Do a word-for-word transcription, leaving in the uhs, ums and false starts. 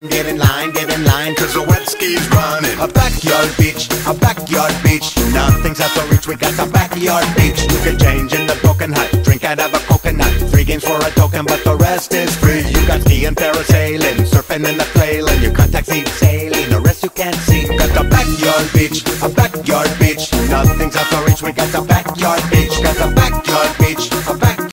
Get in line, get in line, cause the wet ski's running. A backyard beach, a backyard beach. Nothing's out of reach, we got a backyard beach. You can change in the broken hut, drink out of a coconut. Three games for a token, but the rest is free. You got skiing, parasailing, surfing in the flailing. Your contacts need sailing, the rest you can't see. Got a backyard beach, a backyard beach. Nothing's out of reach, we got a backyard